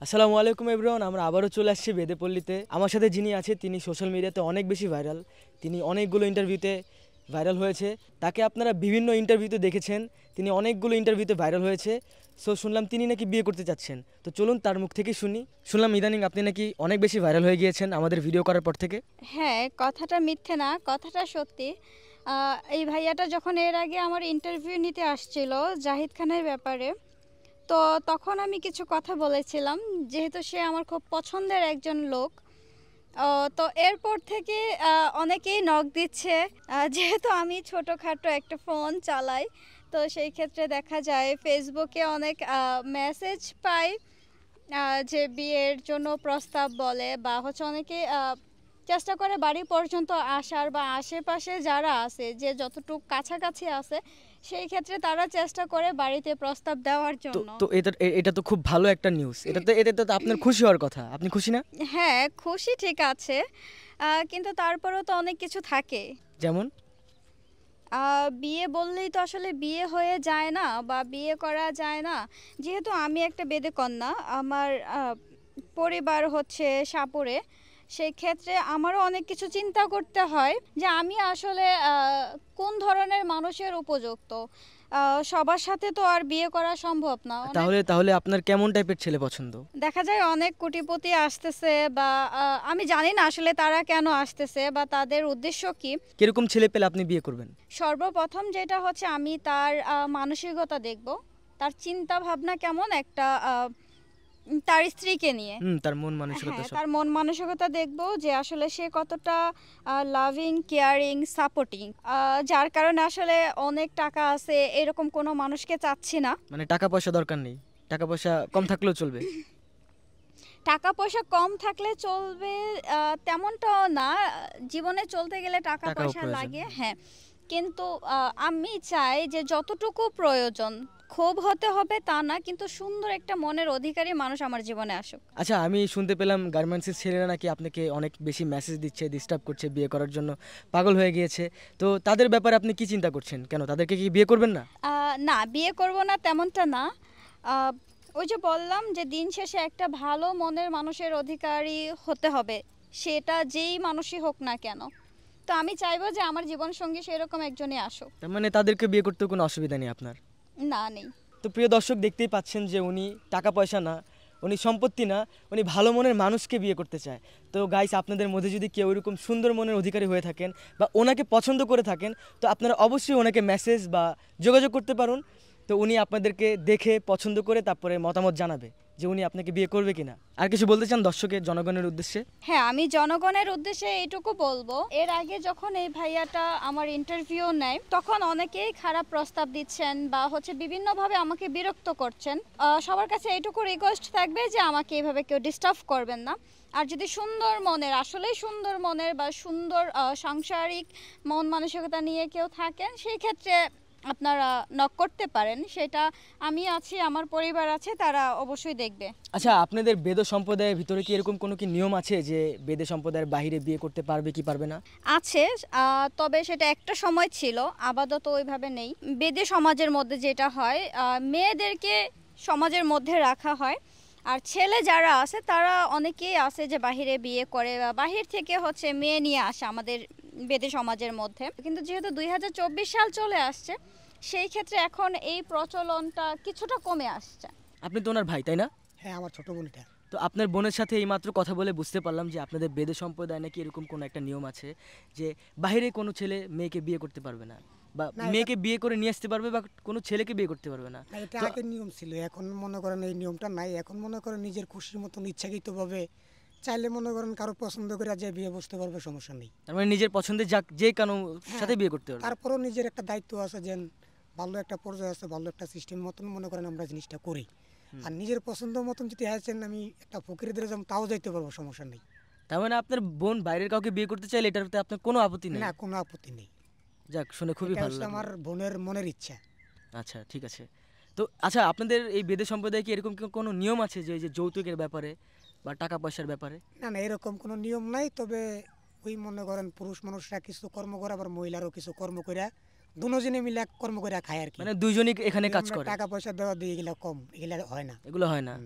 আসসালামু আলাইকুম এভরিওয়ান, আমরা আবারও চলে আসছি বেদেপল্লীতে। আমার সাথে যিনি আছে তিনি সোশ্যাল মিডিয়াতে অনেক বেশি ভাইরাল। তিনি অনেকগুলো ইন্টারভিউতে ভাইরাল হয়েছে। তাকে আপনারা বিভিন্ন ইন্টারভিউতে দেখেছেন, তিনি অনেকগুলো ইন্টারভিউতে ভাইরাল হয়েছে। সো শুনলাম তিনি নাকি বিয়ে করতে চাচ্ছেন। তো চলুন তার মুখ থেকে শুনি। শুনলাম ইদানিং আপনি নাকি অনেক বেশি ভাইরাল হয়ে গিয়েছেন আমাদের ভিডিও করার পর থেকে। হ্যাঁ, কথাটা মিথ্যে না, কথাটা সত্যি। এই ভাইয়াটা যখন এর আগে আমার ইন্টারভিউ নিতে আসছিল জাহিদ খানের ব্যাপারে, তো তখন আমি কিছু কথা বলেছিলাম, যেহেতু সে আমার খুব পছন্দের একজন লোক। তো এরপর থেকে অনেকেই নক দিচ্ছে, যেহেতু আমি ছোটোখাটো একটা ফোন চালাই, তো সেই ক্ষেত্রে দেখা যায় ফেসবুকে অনেক মেসেজ পাই, যে বিয়ের জন্য প্রস্তাব বলে বা হচ্ছে অনেকে চেষ্টা করে বাড়ি পর্যন্ত আসার, বা আশেপাশে যারা আছে যে যতটুকু কাছাকাছি আছে সেই ক্ষেত্রে তারা চেষ্টা করে বাড়িতে প্রস্তাব দেওয়ার তো জন্য। তো এটা তো খুব ভালো একটা নিউজ। এটাতে তো আপনার খুশি হওয়ার কথা, আপনি খুশি না? হ্যাঁ, খুশি ঠিক আছে, কিন্তু তারপরেও তো অনেক কিছু থাকে। যেমন বিয়ে বললেই তো আসলে বিয়ে হয়ে যায় না বা বিয়ে করা যায় না। যেহেতু আমি একটা বেদে কন্যা, আমার পরিবার হচ্ছে সাপুরে, সেই ক্ষেত্রে আমারও অনেক কিছু চিন্তা করতে হয় যে আমি আসলে কোন ধরনের মানুষের উপযুক্ত। সবার সাথে তো আর বিয়ে করা সম্ভব না। তাহলে তাহলে আপনার কেমন টাইপের ছেলে পছন্দ? দেখা যায় অনেক কোটিপতি আসতেছে, বা আমি জানি না আসলে তারা কেন আসতেছে বা তাদের উদ্দেশ্য কি। কিরকম ছেলে পেলে আপনি বিয়ে করবেন? সর্বপ্রথম যেটা হচ্ছে, আমি তার মানসিকতা দেখব, তার চিন্তা ভাবনা কেমন একটা, তার স্ত্রীকে নিয়ে। তার মন মানসিকতা হ্যাঁ, সব। তার মন মানসিকতা দেখব যে আসলে সে কতটা লাভিং, কেয়ারিং, সাপোর্টিং। যার কারণে আসলে অনেক টাকা আছে এরকম কোনো মানুষকে চাচ্ছি না। মানে টাকা পয়সা দরকার নেই, টাকা পয়সা কম থাকলেও চলবে? টাকা পয়সা কম থাকলে চলবে তেমনটাও না। জীবনে চলতে গেলে টাকা টাকাও পয়সা প্রয়োজন। লাগে, হ্যাঁ। কিন্তু আমি চাই যে যতটুকু প্রয়োজন, খুব হতে হবে তা না, কিন্তু সুন্দর একটা মনের অধিকারী মানুষ আমার জীবনে আসুক। আচ্ছা, আমি শুনতে পেলাম গার্মেন্টসের ছেলেরা নাকি আপনাকে অনেক বেশি মেসেজ দিচ্ছে, ডিস্টার্ব করছে, বিয়ে করার জন্য পাগল হয়ে গিয়েছে। তো তাদের ব্যাপারে আপনি কি চিন্তা করছেন? কেন তাদেরকে কি বিয়ে করবেন না? না, বিয়ে করব না তেমনটা না। আহ, ওই যে বললাম যে দিন শেষে একটা ভালো মনের মানুষের অধিকারী হতে হবে, সেটা যেই মানুষই হোক না কেন। তো আমি চাইবো যে আমার জীবনসঙ্গী সেরকম একজনই আসুক। তার মানে তাদেরকে বিয়ে করতে কোনো অসুবিধা নেই আপনার? না, নেই। তো প্রিয় দর্শক, দেখতেই পাচ্ছেন যে উনি টাকা পয়সা না, উনি সম্পত্তি না, উনি ভালো মনের মানুষকে বিয়ে করতে চায়। তো গাইস, আপনাদের মধ্যে যদি কেউ এরকম সুন্দর মনের অধিকারী হয়ে থাকেন বা ওনাকে পছন্দ করে থাকেন, তো আপনারা অবশ্যই ওনাকে মেসেজ বা যোগাযোগ করতে পারুন। তো উনি আপনাদেরকে দেখে পছন্দ করে তারপরে মতামত জানাবে যে উনি আপনাকে বিয়ে করবে কিনা। আর কিছু বলতে চান দর্শকের, জনগণের উদ্দেশ্যে? হ্যাঁ, আমি জনগণের উদ্দেশ্যে এইটুকু বলবো, এর আগে যখন এই ভাইয়াটা আমার ইন্টারভিউ নেয় তখন অনেকেই খারাপ প্রস্তাব দিচ্ছেন বা হচ্ছে বিভিন্নভাবে আমাকে বিরক্ত করছেন। সবার কাছে এইটুকু রিকোয়েস্ট থাকবে যে আমাকে এইভাবে কেউ ডিস্টার্ব করবেন না। আর যদি সুন্দর মনের, আসলেই সুন্দর মনের বা সুন্দর সাংসারিক মন মানসিকতা নিয়ে কেউ থাকেন, সেই ক্ষেত্রে আপনারা নক করতে পারেন। সেটা আমি আছি, আমার পরিবার আছে, তারা অবশ্যই দেখবে। আচ্ছা, আপনাদের বেদ সম্প্রদায়ের ভিতরে কি এরকম কোনো কি নিয়ম আছে যে বেদে সম্প্রদায়ের বাইরে বিয়ে করতে পারবে কি পারবে না? আছে, তবে সেটা একটা সময় ছিল, আপাতত ওইভাবে নেই। বেদে সমাজের মধ্যে যেটা হয়, মেয়েদেরকে সমাজের মধ্যে রাখা হয়, আর ছেলে যারা আছে তারা অনেকেই আছে যে বাহিরে বিয়ে করে বা বাহির থেকে হচ্ছে মেয়ে নিয়ে আসে আমাদের বেদে সমাজের মধ্যে। কিন্তু যেহেতু 2024 সাল চলে আসছে, সেই ক্ষেত্রে এখন এই প্রচলনটা কিছুটা কমে আসছে। আপনি তো ওনার ভাই, তাই না? হ্যাঁ, আমার ছোট বোনটা। তো আপনার বোনের সাথে এইমাত্র কথা বলে বুঝতে পারলাম যে আপনাদের বেদে সম্প্রদায় নাকি এরকম কোনো একটা নিয়ম আছে যে বাইরে কোনো ছেলে মেয়েকে বিয়ে করতে পারবে না, বা না, এটা মেয়েকে বিয়ে করে নিয়ে আসতে পারবে, বা কোনো ছেলেকে বিয়ে করতে পারবে না। না, এটা তো আগের নিয়ম ছিল। এখন মনে করেন এই নিয়মটা নাই। এখন মনে করেন নিজের খুশির মতন ইচ্ছাকৃতভাবে চাইলে মনে করেন কারো পছন্দ করে যে বিয়ে বসতে পারবে, সমস্যা নেই। তার মানে নিজের পছন্দের যাক যে কারো সাথে বিয়ে করতে পারবে। তারপরেও নিজের একটা দায়িত্ব আছে, যে ভালো একটা পর্যায়ে আছে, ভালো একটা সিস্টেম মতন মনে করেন আমরা জিনিসটা করি। আর নিজের পছন্দ মতন যদি আছেন আমি একটা ফকিরদের যেমন তাও যাইতে পারবো, সমস্যা নেই। তার মানে আপনার বোন বাইরের কাউকে বিয়ে করতে চাইলে এটাতে আপনার কোনো আপত্তি নেই? না, কোনো আপত্তি নেই। যাক, শুনে খুবই এটা ভালো হচ্ছে লাগলো। আমার বোনের মনের ইচ্ছা। আচ্ছা, ঠিক আছে। তো আচ্ছা, আপনাদের এই বেদে সম্প্রদায়ে কি এরকম কোনো নিয়ম আছে যে এই যে যৌতুকের ব্যাপারে বা টাকা পয়সার ব্যাপারে? না না, এরকম কোনো নিয়ম নাই। তবে ওই মনে করেন পুরুষ মানুষরা কিছু কর্ম করে, আবার মহিলারও কিছু কর্ম করে, দুজনে মিলে কর্ম করে খায় আর কি। মানে দুইজনই এখানে কাজ আমরা করে? টাকা পয়সা দেওয়া দিয়ে এগুলা কম, এগুলা হয় না। এগুলো হয় না?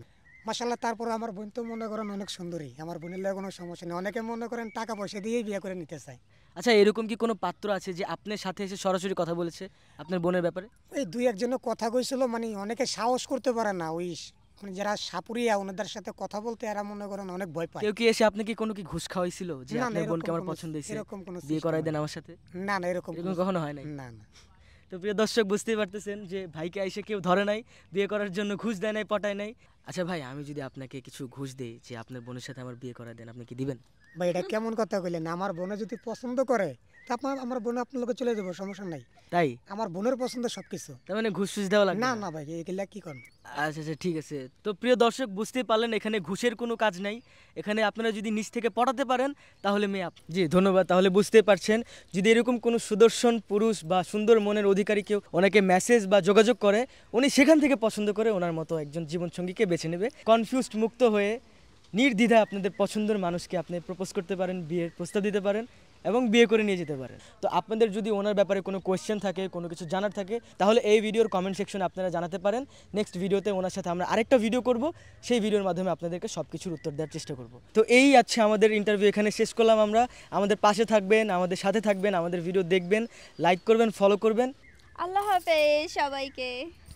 মাশাআল্লাহ। তারপরে আমার বোন তো মনে করেন অনেক সুন্দরী, আমার বোনের লাগে কোনো সমস্যা নেই। অনেকে মনে করেন টাকা পয়সা দিয়েই বিয়ে করে নিতে চায়। আচ্ছা, এরকম কি কোনো পাত্র আছে যে আপনার সাথে এসে সরাসরি কথা বলেছে আপনার বোনের ব্যাপারে? এই দুই একজনের কথা কইছিল, মানে অনেকে সাহস করতে পারে না, ওই মানে যারা সাপুরিয়া ওনাদের সাথে কথা বলতে এরা মনে করেন অনেক ভয় পায়। কেউ কি এসে আপনাকে কোনো কি ঘুষ খাওয়াইছিল যে না, না, আপনার বোনকে এরকম আমার কোনো- পছন্দ হয়েছে, এরকম কোনো বিয়ে system করাই দেন নাই। আমার সাথে? না না, এরকম এরকম কখনো হয় নাই? না না। তো প্রিয় দর্শক, বুঝতেই পারতেছেন যে ভাইকে এসে কেউ ধরে নাই, বিয়ে করার জন্য ঘুষ দেয় নাই, পটায় নাই। আচ্ছা ভাই, আমি যদি আপনাকে কিছু ঘুষ দেই যে আপনার বোনের সাথে আমার বিয়ে করায় দেন, আপনি কি দিবেন? ভাই এটা কেমন কথা কইলেন? আমার বোনে যদি পছন্দ করে তা আমার বোনে আপনার লোকে চলে যাবো, সমস্যা নাই। তাই? আমার বোনের পছন্দ সবকিছু। তার মানে ঘুষ ফুস দেওয়া লাগবে না না? না ভাই, এগুলা কি করেন? আচ্ছা আচ্ছা, ঠিক আছে। তো প্রিয় দর্শক, বুঝতেই পারলেন এখানে ঘুষের কোনো কাজ নাই। এখানে আপনারা যদি নিজ থেকে পটাতে পারেন তাহলে জি ধন্যবাদ। তাহলে বুঝতে পারছেন, যদি এরকম কোনো সুদর্শন পুরুষ বা সুন্দর মনের অধিকারী কেউ ওনাকে মেসেজ বা যোগাযোগ করে, উনি সেখান থেকে পছন্দ করে ওনার মতো একজন জীবনসঙ্গীকে বেছে নেবে। কনফিউজড মুক্ত হয়ে নির্দ্বিধায় আপনাদের পছন্দের মানুষকে আপনি প্রপোজ করতে পারেন, বিয়ের প্রস্তাব দিতে পারেন এবং বিয়ে করে নিয়ে যেতে পারেন। তো আপনাদের যদি ওনার ব্যাপারে কোনো কোয়েশ্চেন থাকে, কোনো কিছু জানার থাকে, তাহলে এই ভিডিওর কমেন্ট সেকশনে আপনারা জানাতে পারেন। নেক্সট ভিডিওতে ওনার সাথে আমরা আরেকটা ভিডিও করব, সেই ভিডিওর মাধ্যমে আপনাদেরকে সব কিছুর উত্তর দেওয়ার চেষ্টা করব। তো এই আছে আমাদের ইন্টারভিউ, এখানে শেষ করলাম আমরা। আমাদের পাশে থাকবেন, আমাদের সাথে থাকবেন, আমাদের ভিডিও দেখবেন, লাইক করবেন, ফলো করবেন। আল্লাহ হাফেজ সবাইকে।